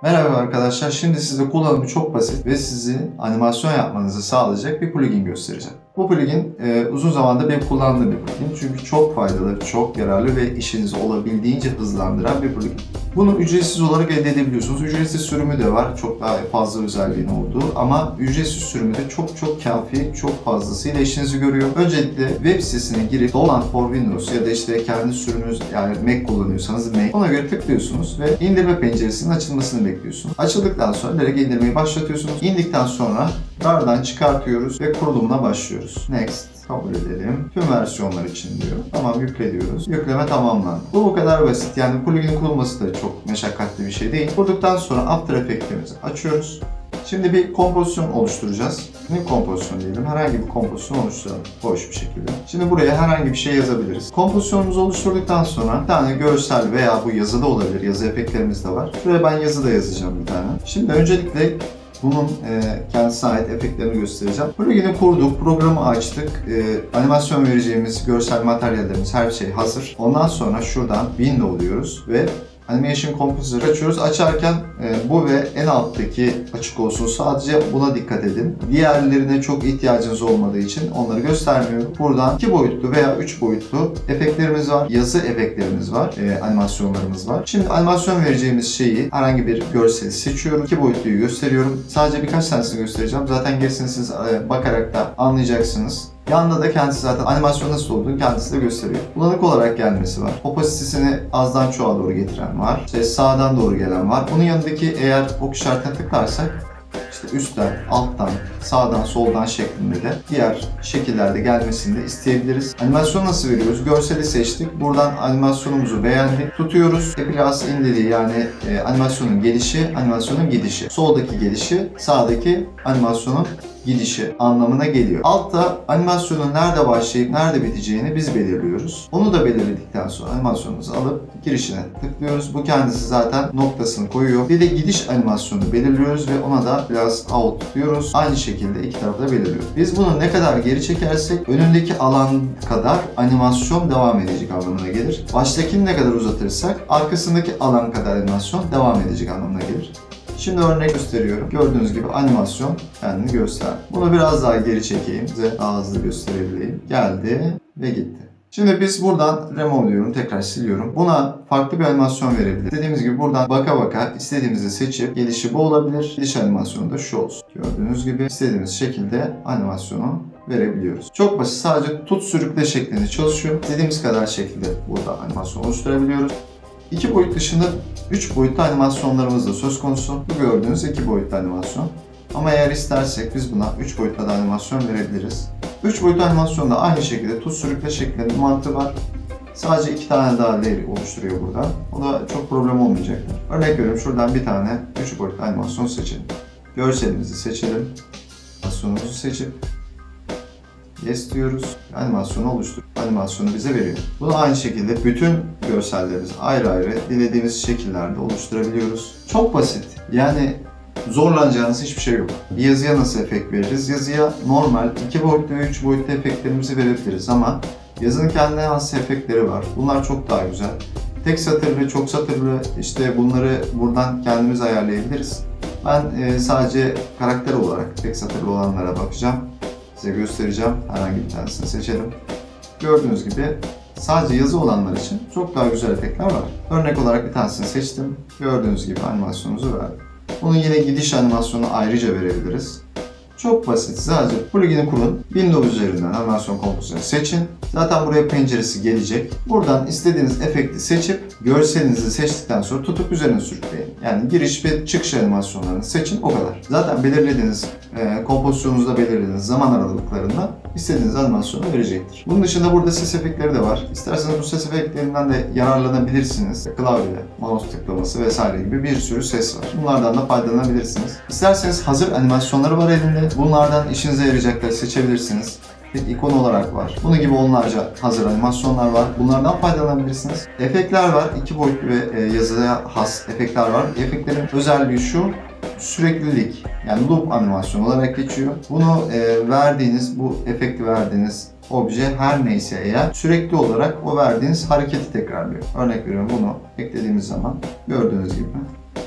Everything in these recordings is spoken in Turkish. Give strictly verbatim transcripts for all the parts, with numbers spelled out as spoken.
Merhaba arkadaşlar, şimdi size kullanımı çok basit ve sizi animasyon yapmanızı sağlayacak bir plugin göstereceğim. Bu plugin e, uzun zamandır benim kullandığım bir plugin çünkü çok faydalı, çok yararlı ve işinizi olabildiğince hızlandıran bir plugin. Bunu ücretsiz olarak elde edebiliyorsunuz. Ücretsiz sürümü de var, çok daha fazla özelliğin olduğu ama ücretsiz sürümü de çok çok kafi, çok fazlasıyla işinizi görüyor. Öncelikle web sitesine girip Download for Windows ya da işte kendi sürümünüz, yani Mac kullanıyorsanız Mac, ona göre tıklıyorsunuz ve indirme penceresinin açılmasını bekliyorsunuz. Açıldıktan sonra direkt indirmeyi başlatıyorsunuz. İndikten sonra RAR'dan çıkartıyoruz ve kurulumuna başlıyoruz. Next. Kabul edelim. Tüm versiyonlar için diyor. Tamam, yükle diyoruz. Yükleme tamamlandı. Bu bu kadar basit. Yani pluginin kurulması da çok meşakkatli bir şey değil. Kurduktan sonra After Effects'imizi açıyoruz. Şimdi bir kompozisyon oluşturacağız. Ne kompozisyon diyelim? Herhangi bir kompozisyon oluşturalım. Boş bir şekilde. Şimdi buraya herhangi bir şey yazabiliriz. Kompozisyonumuzu oluşturduktan sonra bir tane görsel veya bu yazı da olabilir. Yazı efektlerimiz de var. Şuraya ben yazı da yazacağım bir tane. Şimdi öncelikle bunun e, kendisine ait efektlerini göstereceğim. Plugin'i kurduk, programı açtık, e, animasyon vereceğimiz görsel materyallerimiz, her şey hazır. Ondan sonra şuradan Window diyoruz ve Animation Composer'ı açıyoruz. Açarken e, bu ve en alttaki açık olsun. Sadece buna dikkat edin. Diğerlerine çok ihtiyacınız olmadığı için onları göstermiyorum. Buradan iki boyutlu veya üç boyutlu efektlerimiz var. Yazı efektlerimiz var. E, animasyonlarımız var. Şimdi animasyon vereceğimiz şeyi, herhangi bir görseli seçiyorum. iki boyutluyu gösteriyorum. Sadece birkaç tanesini göstereceğim. Zaten gerisini siz e, bakarak da anlayacaksınız. Yanında da kendisi zaten animasyon nasıl olduğunu kendisi de gösteriyor. Bulanık olarak gelmesi var. Opasitesini azdan çoğa doğru getiren var. İşte sağdan doğru gelen var. Bunun yanındaki eğer ok işaretine tıklarsak işte üstten, alttan, sağdan, soldan şeklinde de diğer şekillerde gelmesini de isteyebiliriz. Animasyon nasıl veriyoruz? Görseli seçtik. Buradan animasyonumuzu beğendik. Tutuyoruz. Epilası in dediği, yani e, animasyonun gelişi, animasyonun gidişi. Soldaki gelişi, sağdaki animasyonun gidişi anlamına geliyor. Altta animasyonun nerede başlayıp nerede biteceğini biz belirliyoruz. Onu da belirledikten sonra animasyonumuzu alıp girişine tıklıyoruz. Bu kendisi zaten noktasını koyuyor. Bir de gidiş animasyonu belirliyoruz ve ona da biraz out diyoruz. Aynı şekilde iki tarafı da belirliyoruz. Biz bunu ne kadar geri çekersek önündeki alan kadar animasyon devam edecek anlamına gelir. Baştakini ne kadar uzatırsak arkasındaki alan kadar animasyon devam edecek anlamına gelir. Şimdi örnek gösteriyorum. Gördüğünüz gibi animasyon kendini göster. Bunu biraz daha geri çekeyim. Size daha hızlı gösterebileyim. Geldi ve gitti. Şimdi biz buradan remove diyorum. Tekrar siliyorum. Buna farklı bir animasyon verebiliriz. Dediğimiz gibi buradan baka baka istediğimizi seçip gelişi bu olabilir. Gidiş animasyonu da şu olsun. Gördüğünüz gibi istediğimiz şekilde animasyonu verebiliyoruz. Çok basit. Sadece tut sürükle şeklinde çalışıyor. İstediğimiz kadar şekilde burada animasyon oluşturabiliyoruz. İki boyut dışında üç boyutlu animasyonlarımız da söz konusu. Bu gördüğünüz iki boyutlu animasyon. Ama eğer istersek biz buna üç boyutlu da animasyon verebiliriz. üç boyutlu animasyon da aynı şekilde tut sürükle şeklinde bir mantığı var. Sadece iki tane daha layer oluşturuyor burada. O da çok problem olmayacaktır. Örnek veriyorum, şuradan bir tane üç boyutlu animasyon seçelim. Görselimizi seçelim. Animasyonumuzu seçip yes diyoruz. Animasyonu oluştur. Animasyonu bize veriyor. Bunu aynı şekilde bütün görsellerimizi ayrı ayrı dilediğimiz şekillerde oluşturabiliyoruz. Çok basit. Yani zorlanacağınız hiçbir şey yok. Bir yazıya nasıl efekt veririz? Yazıya normal iki boyutlu ve üç boyutlu efektlerimizi verebiliriz ama yazının kendine has efektleri var. Bunlar çok daha güzel. Tek satırlı, çok satırlı, işte bunları buradan kendimiz ayarlayabiliriz. Ben sadece karakter olarak tek satırlı olanlara bakacağım. Size göstereceğim. Herhangi bir tanesini seçelim. Gördüğünüz gibi sadece yazı olanlar için çok daha güzel efektler var. Örnek olarak bir tanesini seçtim. Gördüğünüz gibi animasyonumuzu verdim. Bunun yine gidiş animasyonu ayrıca verebiliriz. Çok basit. Sadece plugin'i kurun. Windows üzerinden animasyon kompozisyonu seçin. Zaten buraya penceresi gelecek. Buradan istediğiniz efekti seçip görselinizi seçtikten sonra tutup üzerine sürükleyin. Yani giriş ve çıkış animasyonlarını seçin, o kadar. Zaten belirlediğiniz e, kompozisyonunuzda belirlediğiniz zaman aralıklarında istediğiniz animasyonu verecektir. Bunun dışında burada ses efektleri de var. İsterseniz bu ses efektlerinden de yararlanabilirsiniz. Klavye, mouse tıklaması vesaire gibi bir sürü ses var. Bunlardan da faydalanabilirsiniz. İsterseniz hazır animasyonları var elinde. Bunlardan işinize yarayacakları seçebilirsiniz. Bir ikon olarak var. Bunun gibi onlarca hazır animasyonlar var. Bunlardan faydalanabilirsiniz. Efektler var. İki boyutlu ve yazıya has efektler var. Efektlerin özelliği şu: süreklilik. Yani loop animasyon olarak geçiyor. Bunu e, verdiğiniz, bu efekti verdiğiniz obje her neyse eğer sürekli olarak o verdiğiniz hareketi tekrarlıyor. Örnek veriyorum, bunu eklediğimiz zaman gördüğünüz gibi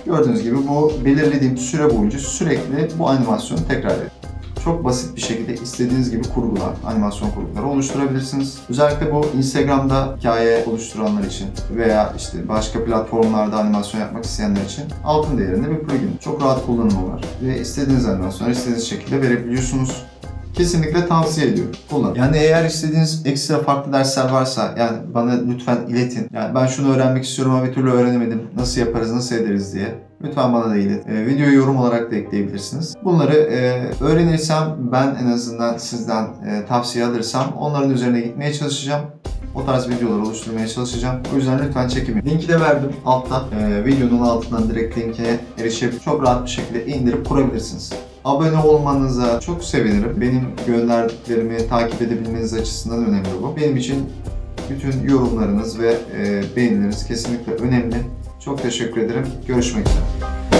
Gördüğünüz gibi bu belirlediğim süre boyunca sürekli bu animasyonu tekrar ediyor. Çok basit bir şekilde istediğiniz gibi kurgular, animasyon kurguları oluşturabilirsiniz. Özellikle bu Instagram'da hikaye oluşturanlar için veya işte başka platformlarda animasyon yapmak isteyenler için altın değerinde bir plugin. Çok rahat kullanımı var ve istediğiniz animasyonları istediğiniz şekilde verebiliyorsunuz. Kesinlikle tavsiye ediyorum. Kullanın. Yani eğer istediğiniz ekstra farklı dersler varsa yani bana lütfen iletin. Yani ben şunu öğrenmek istiyorum ama bir türlü öğrenemedim. Nasıl yaparız, nasıl ederiz diye. Lütfen bana da iletin. E, videoyu yorum olarak da ekleyebilirsiniz. Bunları e, öğrenirsem ben en azından sizden e, tavsiye alırsam onların üzerine gitmeye çalışacağım. O tarz videolar oluşturmaya çalışacağım. O yüzden lütfen çekin. Linki de verdim altta. E, videonun altından direkt linke erişip çok rahat bir şekilde indirip kurabilirsiniz. Abone olmanıza çok sevinirim. Benim gönderdiklerimi takip edebilmeniz açısından önemli bu. Benim için bütün yorumlarınız ve e, beğenileriniz kesinlikle önemli. Çok teşekkür ederim. Görüşmek üzere.